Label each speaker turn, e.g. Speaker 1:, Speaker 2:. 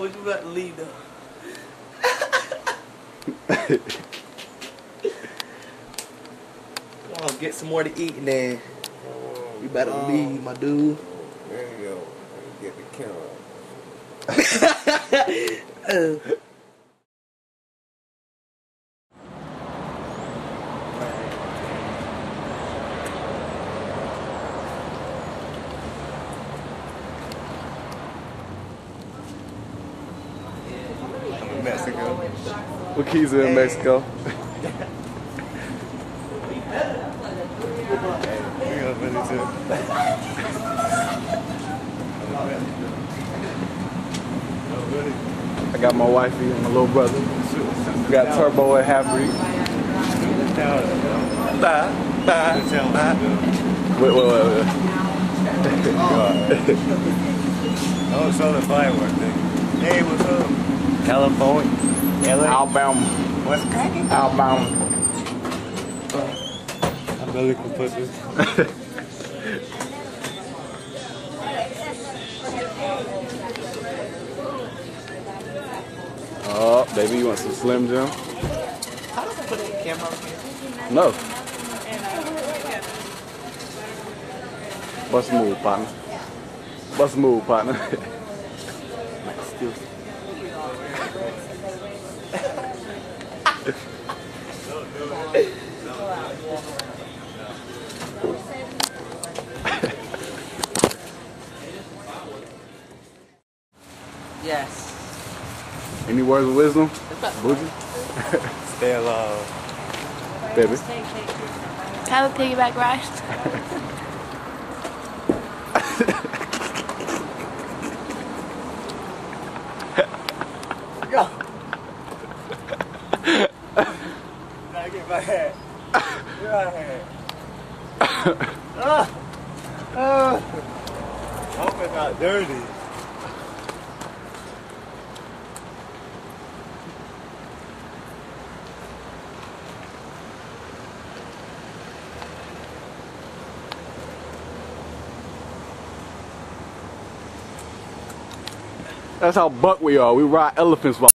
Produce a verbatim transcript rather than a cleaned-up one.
Speaker 1: what you about to leave though? Come on, get some more to eat and then you better um, leave, my dude.
Speaker 2: There you go. Get the camera.
Speaker 1: uh.
Speaker 2: Mexico.
Speaker 3: Wakiza in Mexico. I got my wifey and my little brother. We got Turbo and Half-Breed. Bye. Bye. Bye. Wait, wait, wait, wait.
Speaker 2: Oh, it's on the firework thing. Hey, what's up? California, L A,
Speaker 3: Alabama.
Speaker 2: What's cracking?
Speaker 3: Alabama.
Speaker 2: I'm really gonna put this.
Speaker 3: Oh, baby, you want some Slim Jim?
Speaker 1: How do I put the camera on here?
Speaker 3: No. What's the move, partner? What's the move, partner?
Speaker 1: Still. Yes.
Speaker 3: Any words of wisdom? Bougie?
Speaker 2: Stay alive.
Speaker 3: Baby.
Speaker 4: Have a piggyback ride.
Speaker 2: Go. Now get my hat. Get my hat. Ah. Ah. Hope it's not dirty.
Speaker 3: That's how buck we are. We ride elephants while